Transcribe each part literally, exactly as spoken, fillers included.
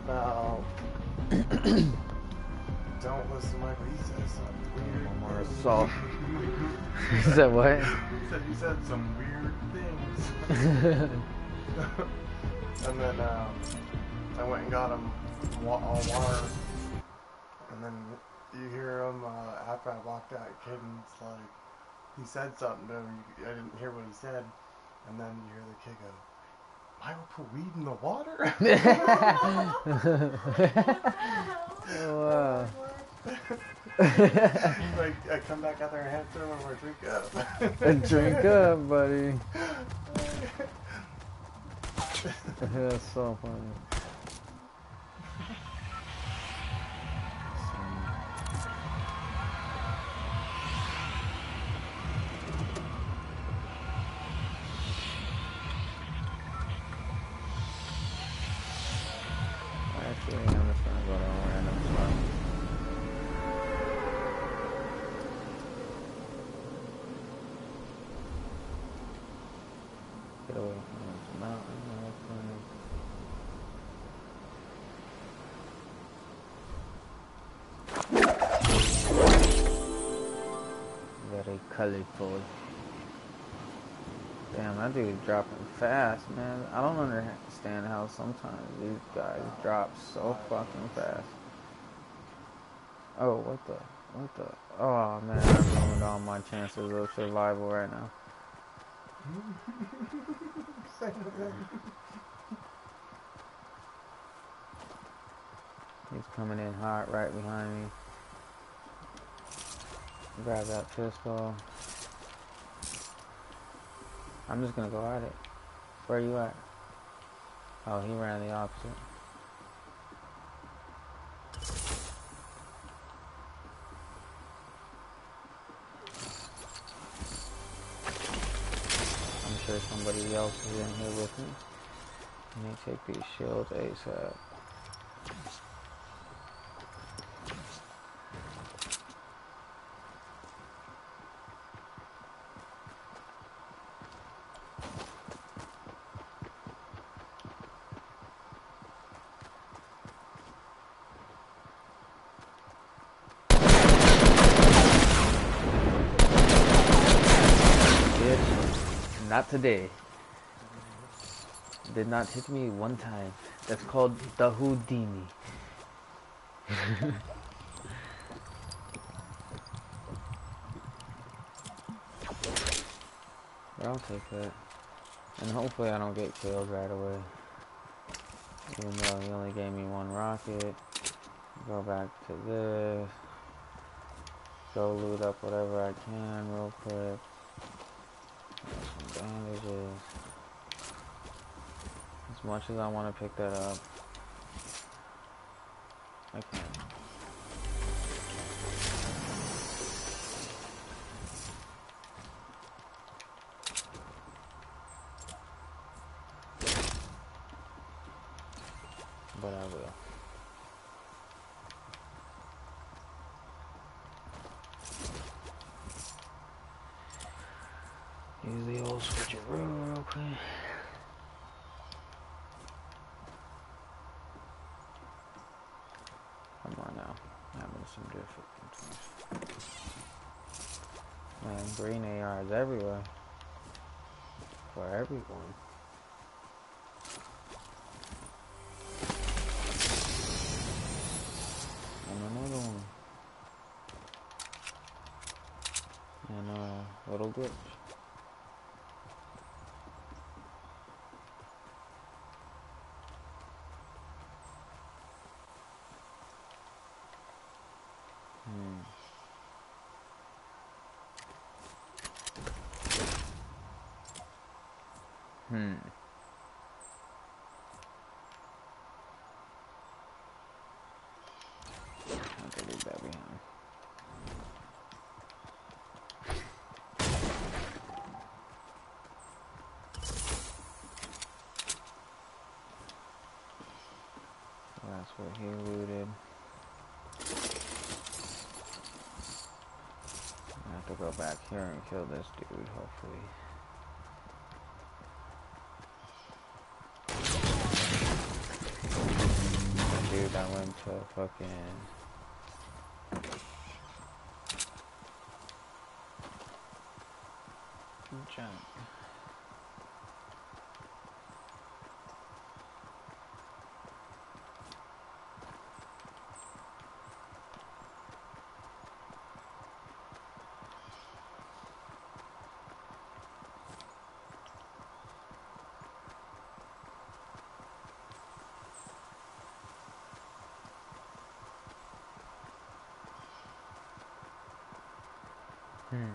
about. Don't listen to Michael. He says some weird. One more things. assault. He said what? He said he said some weird things. And then um, I went and got him wa- all water. And then you hear him uh, after I walked out. Caden's like, he said something to him. I didn't hear what he said. And then you hear the kid go, Michael put weed in the water? Wow. Like, I come back out there and hand throw him a drink up. Drink up, buddy. That's so funny. Actually, I'm just gonna go to a random spot. Get away from this mountain real quick. Very colorful. Damn, that dude's dropping fast, man. I don't understand how sometimes these guys drop so fucking fast. Oh, what the? What the? Oh, man, I ruined all my chances of survival right now. He's coming in hot right behind me. Grab that pistol. I'm just gonna go at it. Where are you at? Oh, he ran the opposite. I'm sure somebody else is in here with me. Let me take these shields ASAP. Not today. Did not hit me one time. That's called the Houdini. But I'll take that. And hopefully I don't get killed right away. Even though he only gave me one rocket. Go back to this. Go loot up whatever I can real quick. Some bandages. As much as I want to pick that up, I can't. But I will. Use the old switcheroo real quick. Come on now, having some difficulties. Man, green A Rs everywhere. For everyone. And another one. And a little glitch. Hmm. Hmm. Okay, leave that behind. So that's what he looted. I have to go back here and kill this dude, hopefully. dude that went to fucking junk. Hmm.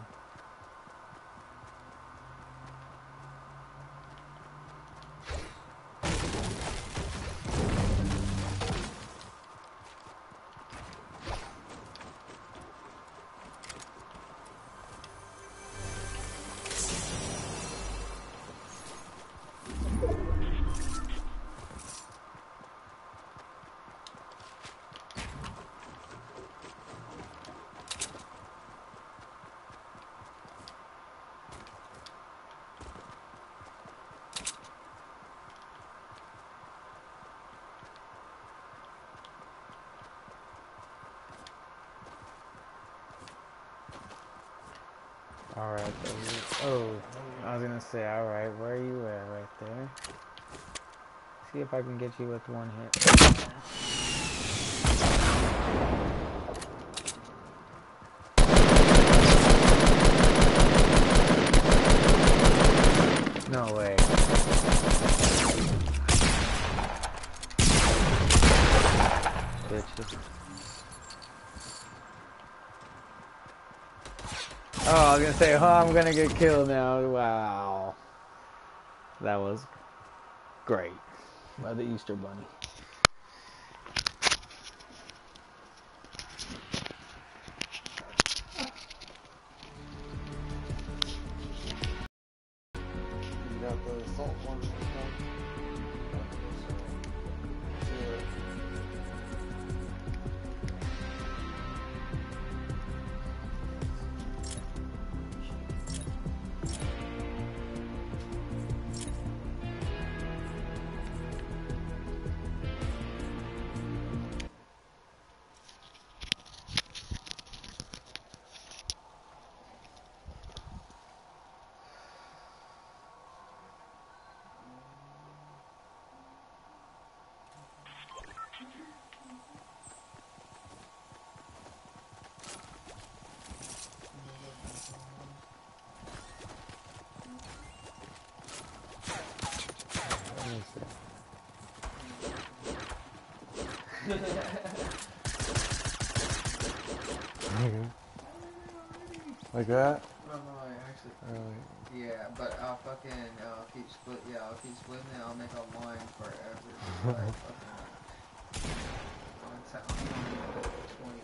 Alright, oh, I was gonna say, alright, where are you at right there? See if I can get you with one hit. No way. Bitches. Oh, I was gonna say, oh, I'm gonna get killed now. Wow. That was great. By the Easter Bunny. You got the assault one. Like that? No, no, I actually. Really? Yeah, but I'll fucking, I'll keep split. Yeah, I'll keep splitting it. I'll make a line forever. Like, fucking, like, that's how I'm twenty.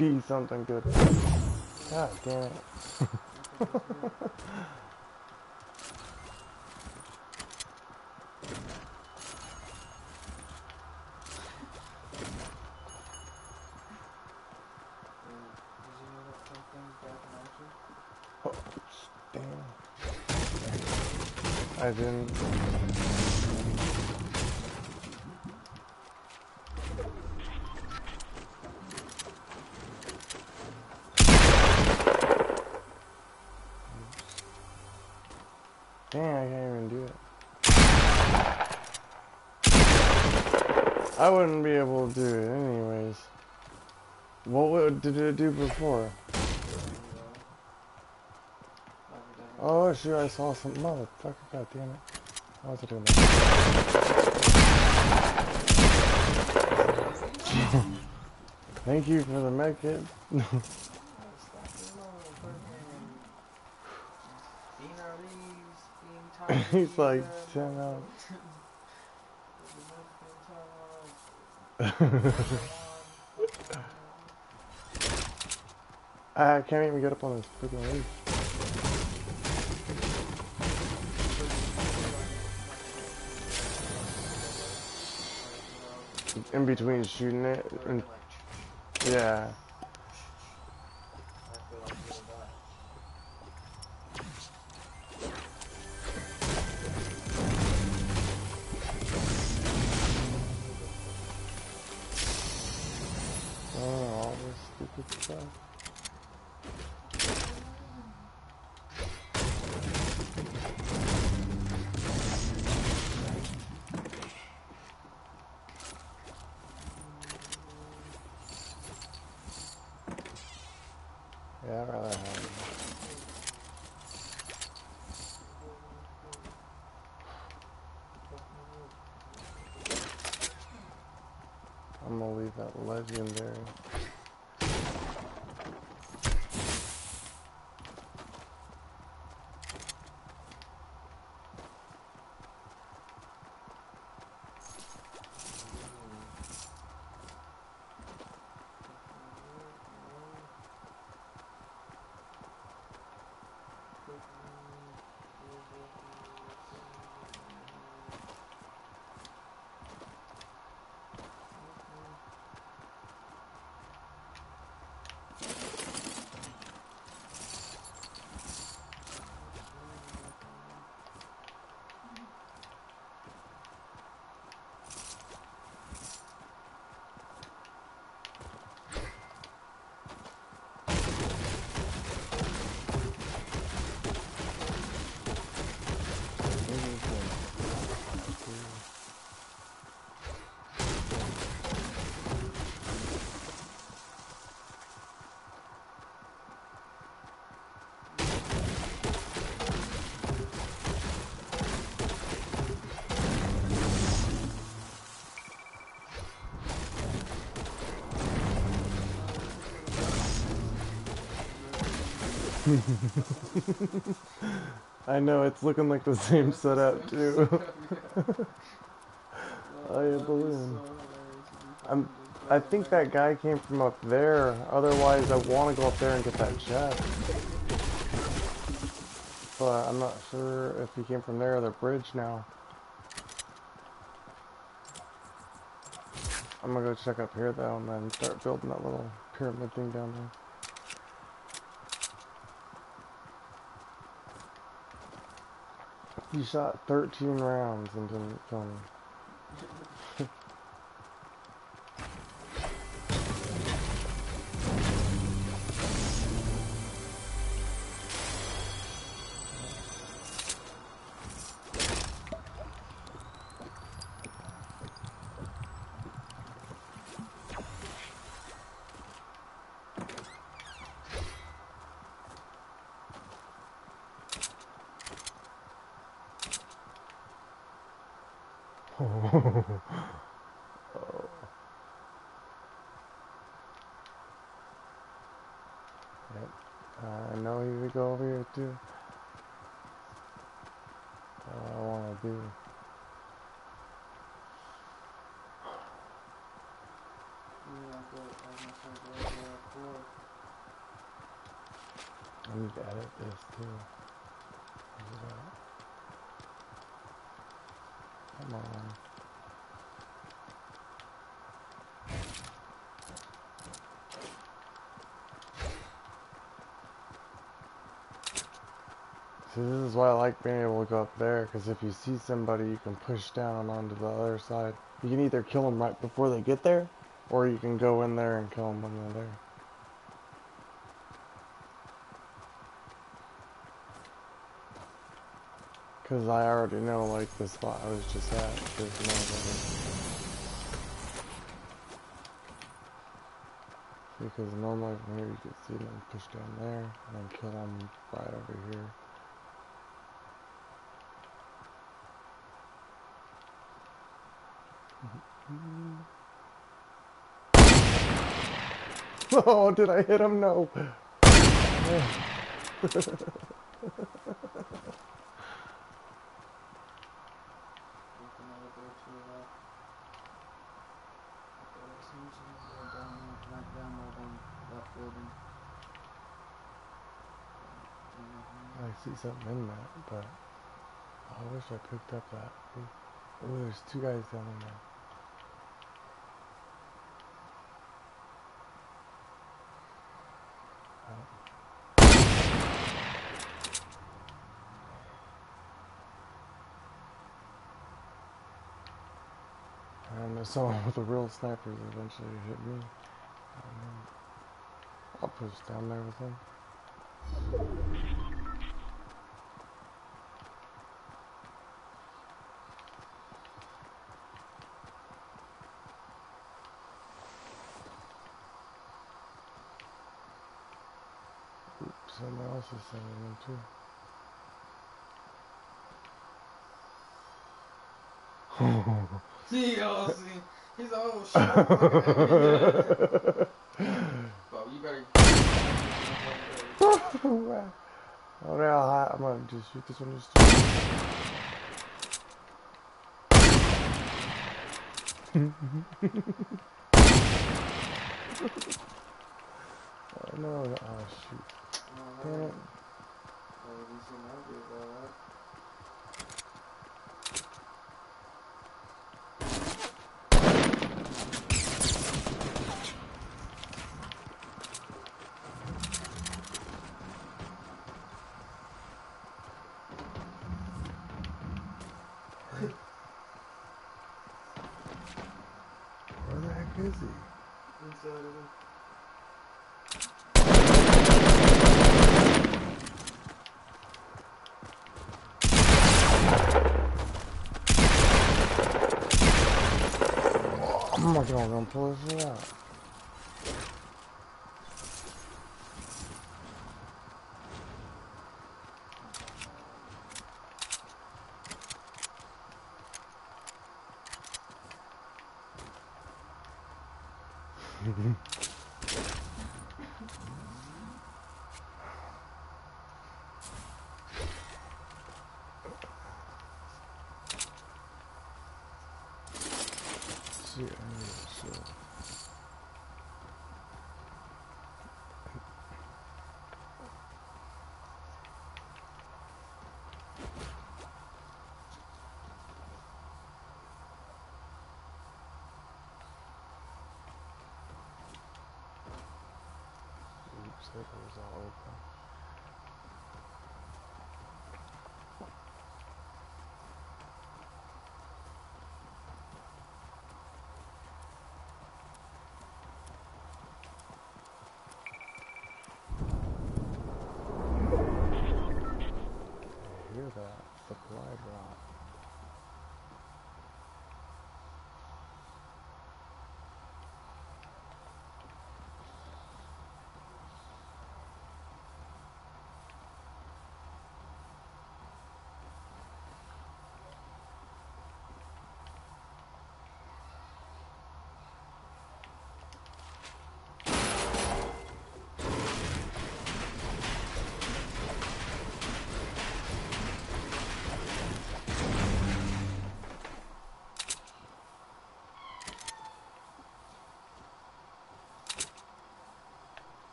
be something good. God damn it. Oh, damn. I didn't. Dang, I can't even do it. I wouldn't be able to do it anyways. What would, did it do before? Oh shoot, I saw some motherfucker, god damn it. How was I doing that? Thank you for the med kit. He's like ten out. I can't even get up on this freaking roof. In between shooting it and yeah. Oh, all this stupid stuff. Yeah, I'd rather have it. I'm gonna leave that legendary. I know, it's looking like the same setup too. Oh, yeah, balloon. I'm, I think that guy came from up there, otherwise I want to go up there and get that chest. But I'm not sure if he came from there or the bridge now. I'm gonna go check up here though and then start building that little pyramid thing down there. He shot thirteen rounds and didn't kill me. Oh. Yep. I know he would go over here too. What I want to do. Yeah. but I was gonna start going to uh, four. I need to edit this too. Where's it at? Come on. See, this is why I like being able to go up there, because if you see somebody, you can push down onto the other side. You can either kill them right before they get there, or you can go in there and kill them when they're there. Because I already know, like, the spot I was just at. There's no other. Because normally from here you can see them push down there, and then kill them right over here. Oh, did I hit him? No. Yeah. I see something in that, but I wish I picked up that. Oh, there's two guys down in there. Oh. And there's someone with a real sniper that eventually hit me. Um, I'll push down there with him. Oops, someone else is sending him too. See, y'all see, he's all shit. Well, you better. Oh no, I'm gonna just shoot this one. Just oh no, oh shoot. Damn it. Where the heck is he? Inside of him. I'm not gonna pull this thing out. Shit, I need a shield. Oops, it was all open. I hear that supply drop.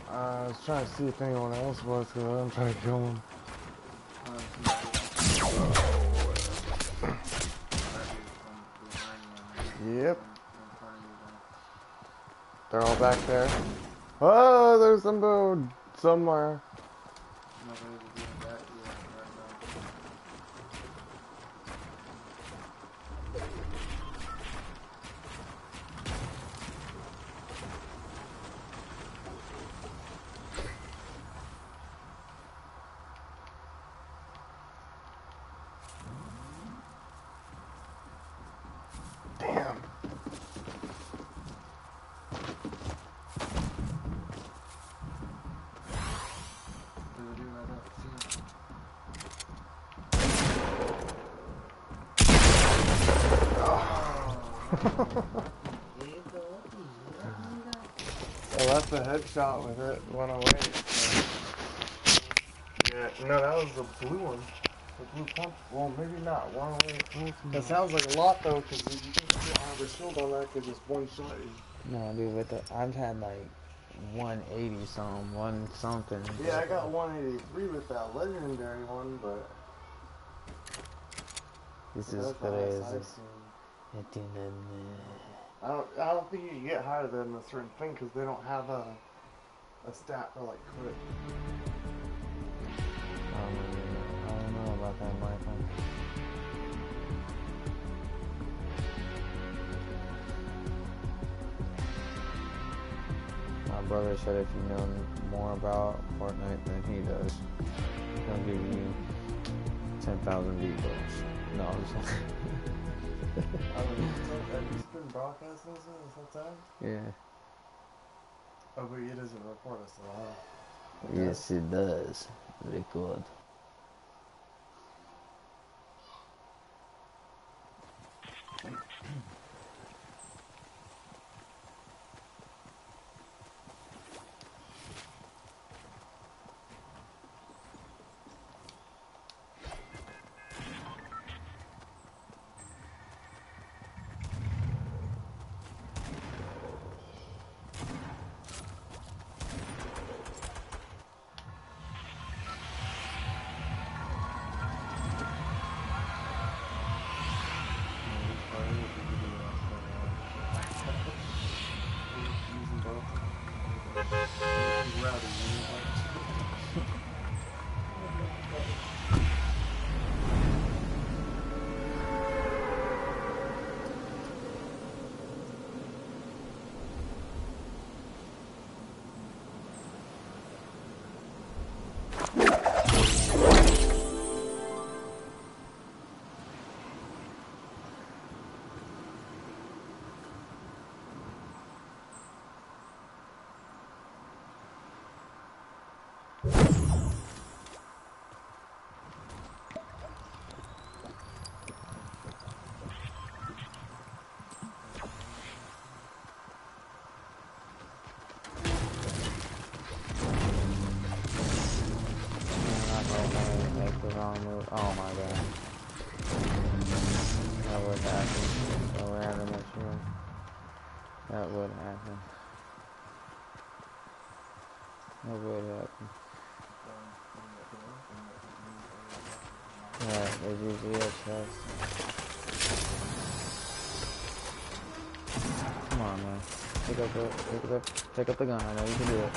I was trying to see if anyone else was, because I'm trying to kill him. Yep. They're all back there. Oh, there's some dude somewhere. Damn. I left a headshot with it, one oh eight. So. Yeah, no, that was the blue one. The blue pump. Well, maybe not. one oh eight. That sounds like a lot though, because you can put Harbor Shield on that because just one shot you. No, dude, with the, I've had like one eighty something, one something. Yeah, I got one eighty-three with that legendary one, but. This is crazy. I don't. I don't think you can get higher than a certain thing because they don't have a a stat for like crit. Um, I don't know about that, Michael. My brother said if you know more about Fortnite than he does, he'll give you ten thousand V-Bucks. No, I'm just I don't know. Have you been broadcasting this whole time? yeah. Oh, but it doesn't record us at all. Yes, it does. Record. Oh my god. That would happen. So we're having that sure. That would happen. That would happen. Yeah, there's usually a chest. Come on, man. Take up the, take up, take up the gun. I know you can do it.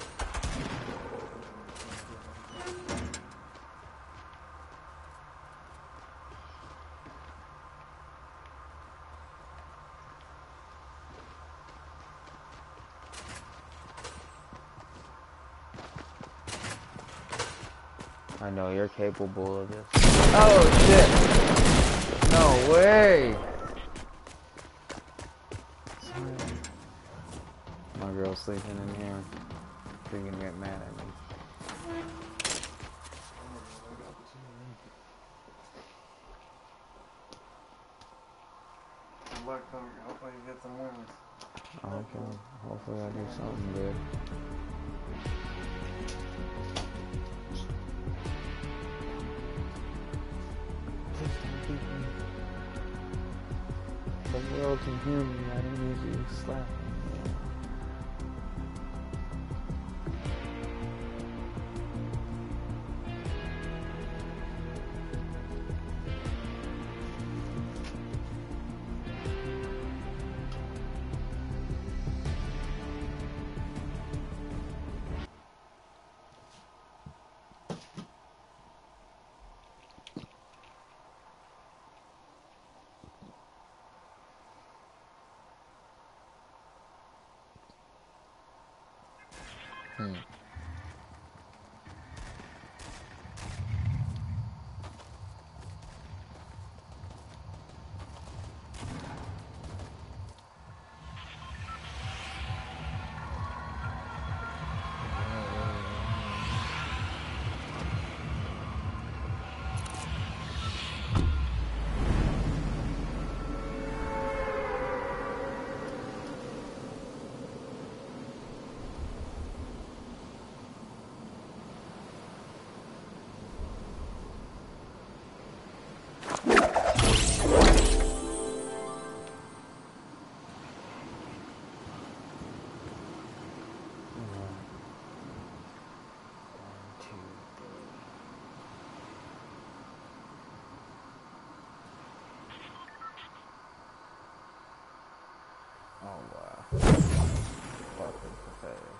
I know you're capable of this. Oh shit! No way! Sorry. My girl's sleeping in here. She's gonna get mad at me. Good luck, Cody. Hopefully you get some wins. Okay. Hopefully I do something good. The world can hear me, I don't usually slap me. Hmm. Oh wow. Fucking pathetic.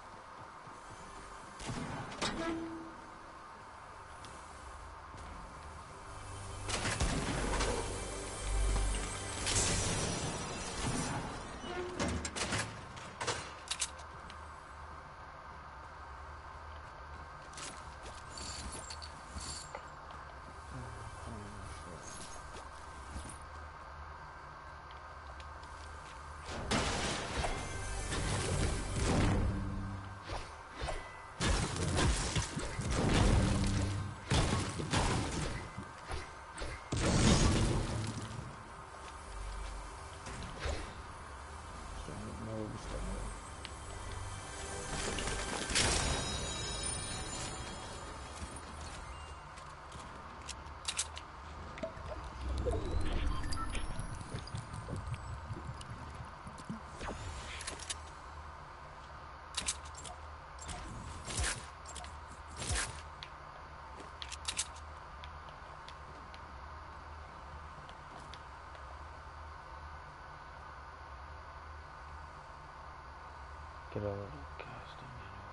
Get a little casting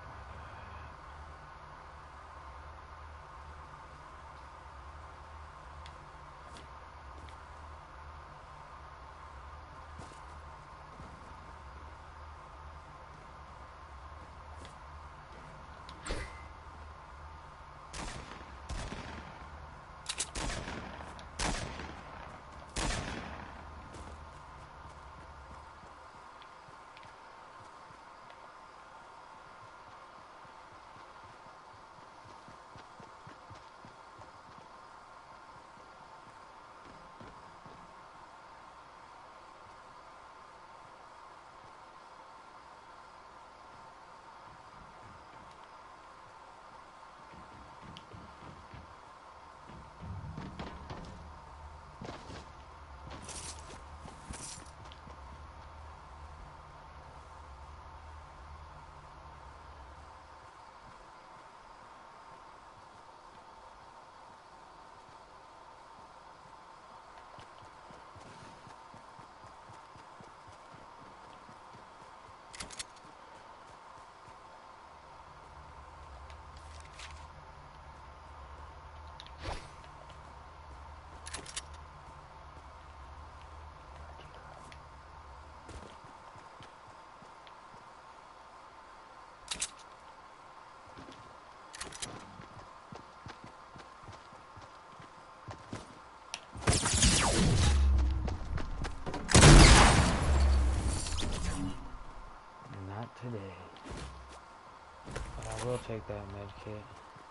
Not today. But I will take that med kit.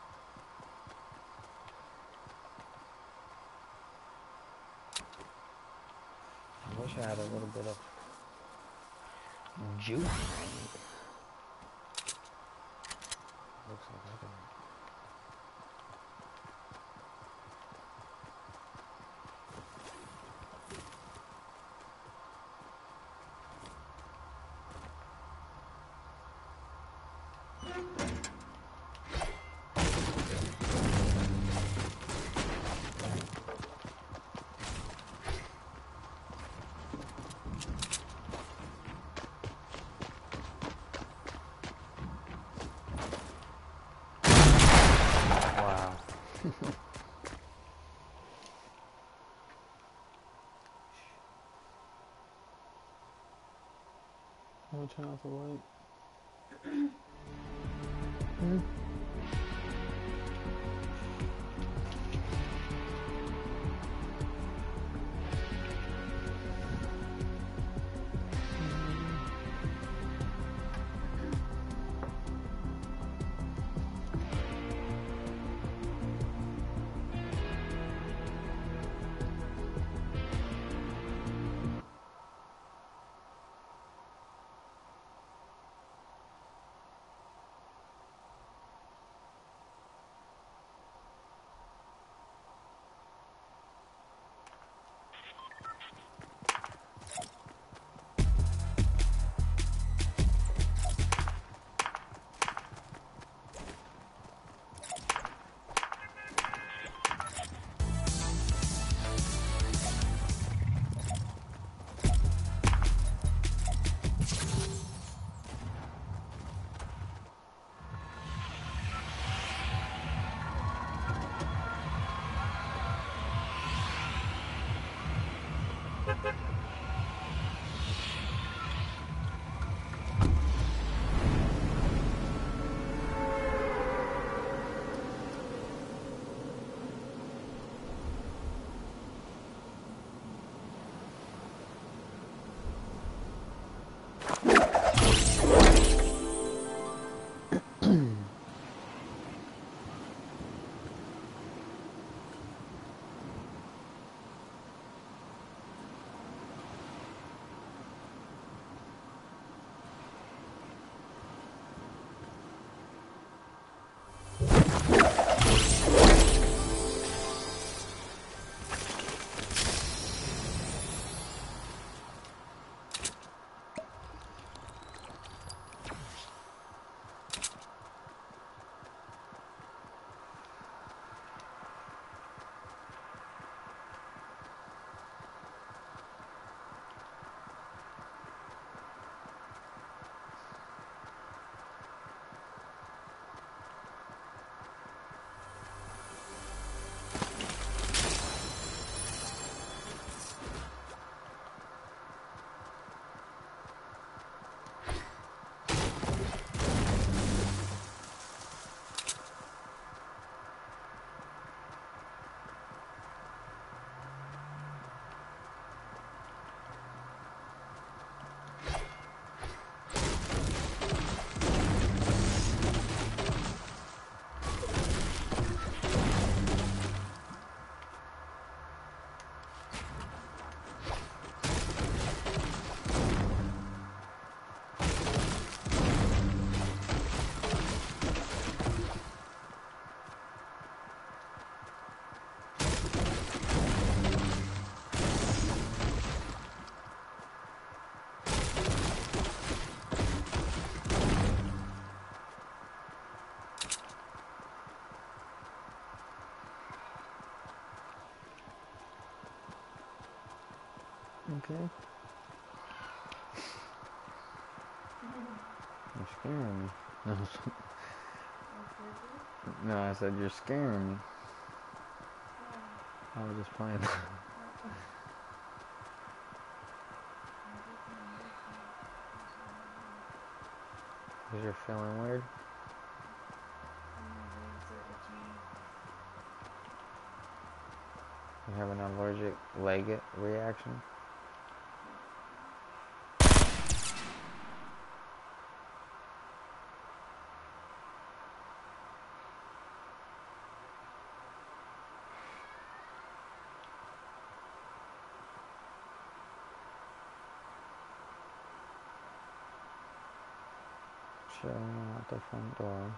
I wish I had a little bit of juice. Looks like I can. Wow. I'm gonna turn off the light. Hmm. Okay. You're scaring me. No, no, I said you're scaring me. I was just playing. Because you're feeling weird? You have an allergic leg reaction? Showing out the front door.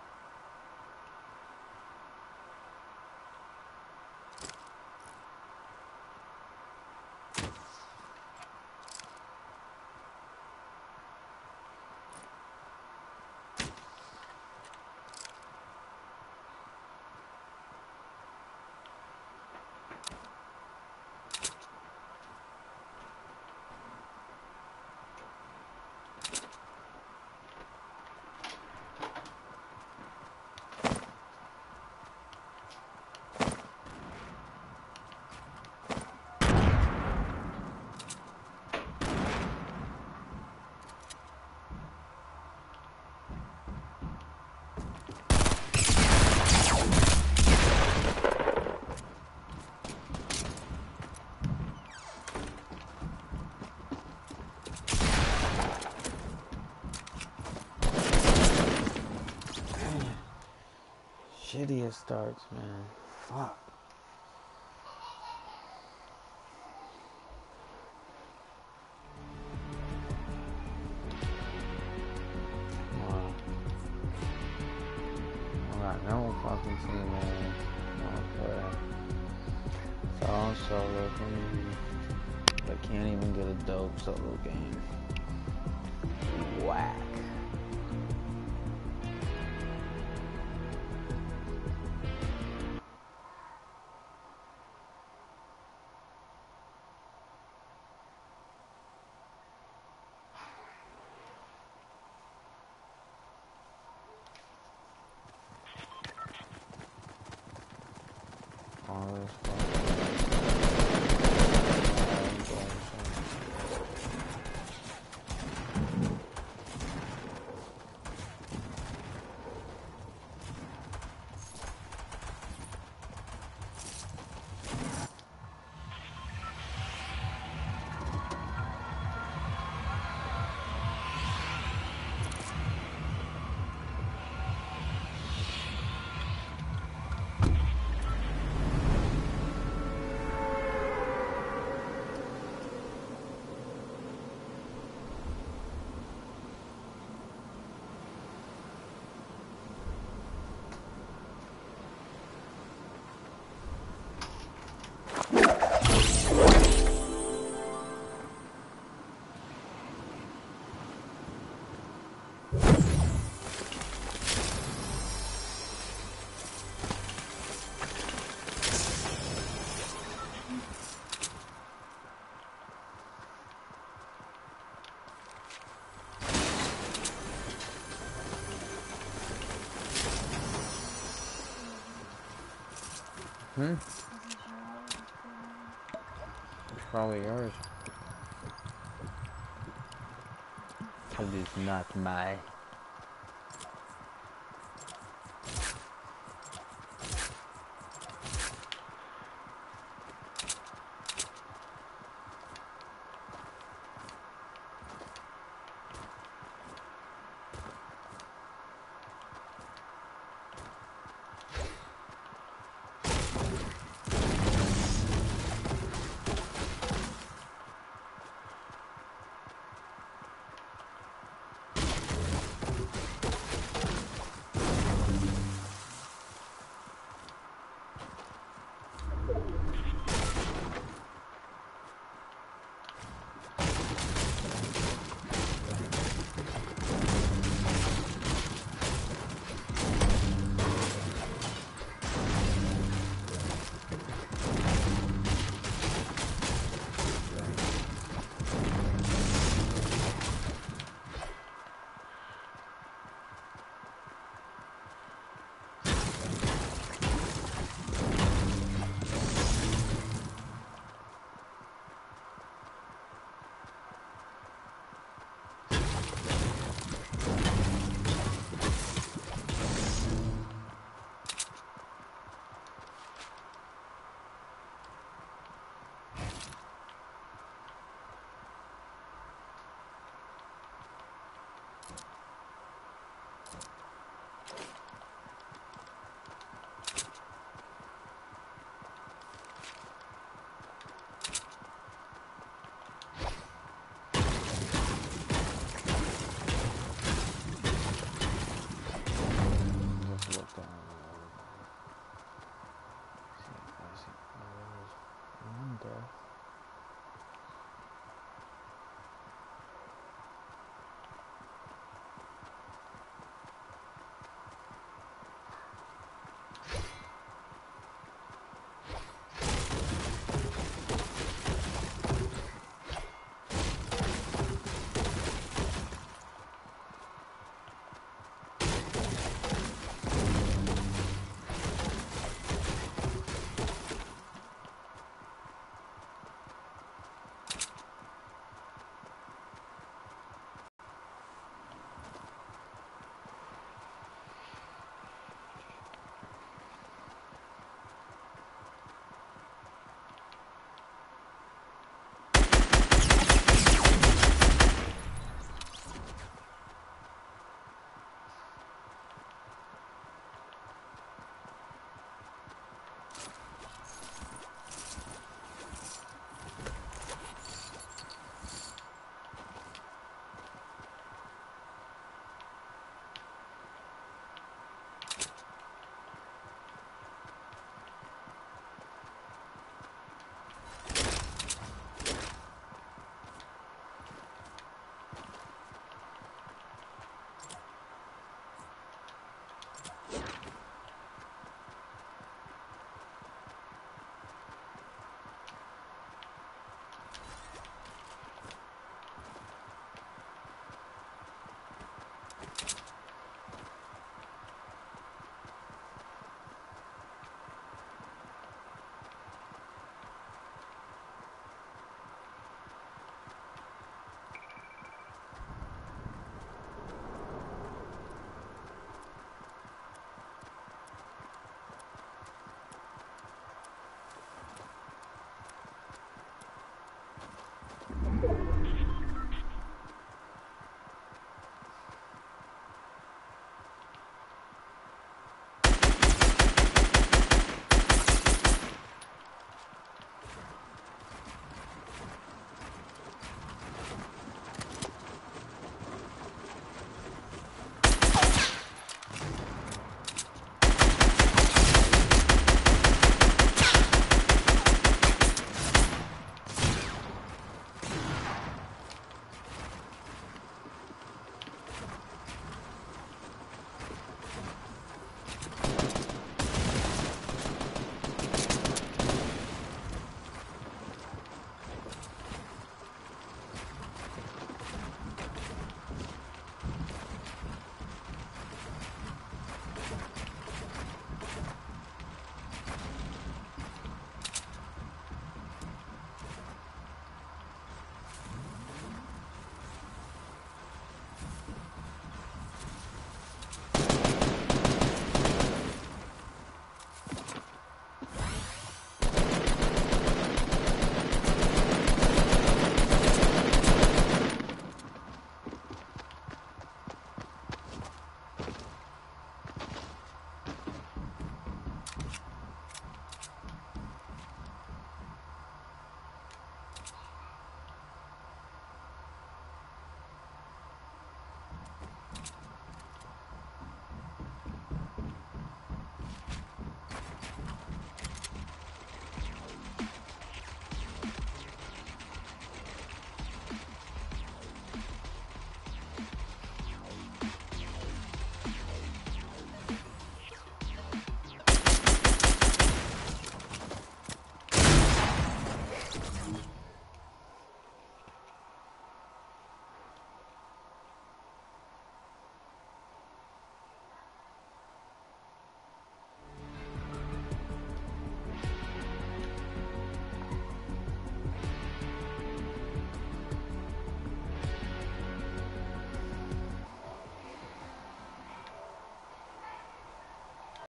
shittiest starts, man. Fuck. Wow. I got no fucking teammate. Okay. It's all solo for me. But can't even get a dope solo game. Whack. All this fucking Hmm? It's probably yours. Cause it's not my